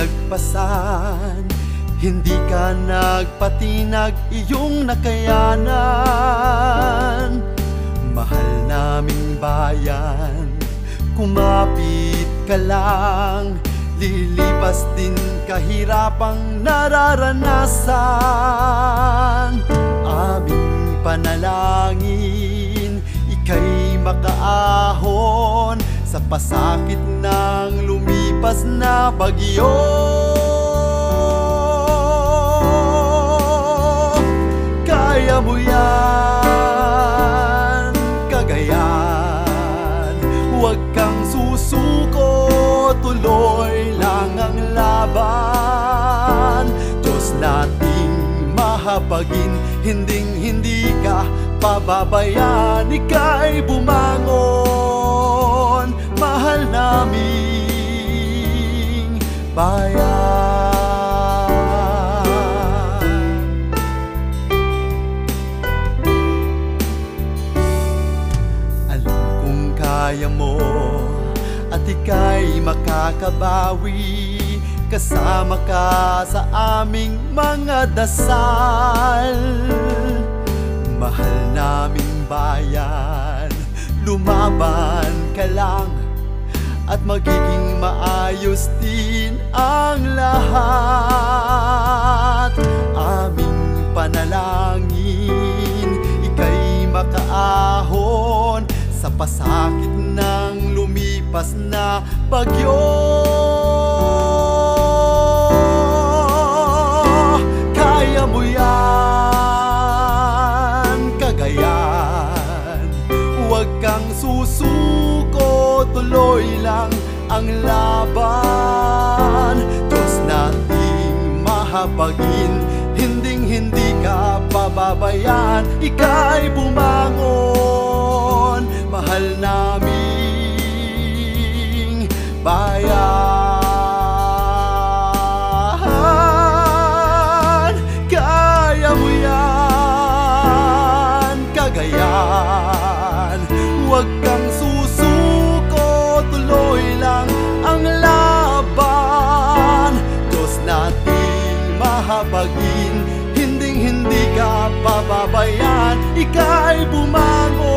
pinagpasan, hindi ka nagpatinag iyong nakayanan. Mahal naming bayan, kumapit ka lang, lilipas din kahirapang nararanasan. Aming panalangin, ika'y makaahon sa pasakit ng lumipas na bagyo. Kaya mo yan, Cagayan. Huwag kang susuko, tuloy lang ang laban. Diyos nating mahabagin, hindi ka pababayan. Ika'y bumangon, mahal naming bayan. Alam kong kaya mo at ika'y makakabawi, kasama ka sa aming mga dasal. Mahal naming bayan, lumaban ka lang at magiging maayos din ang lahat. Aming panalangin, ika'y makaahon sa pasakit ng lumipas na bagyo. Kaya mo yan, Cagayan. Huwag kang susuko, tuloy lang ang laban. Diyos nating mahabagin, hindi ka pababayan. Ika'y bumangon, mahal naming bayan. Kaya mo yan, Cagayan. Huwag kang susuko, tuloy lang ang laban. Diyos nating mahabagin, hindi ka pababayan. Ika'y bumangon,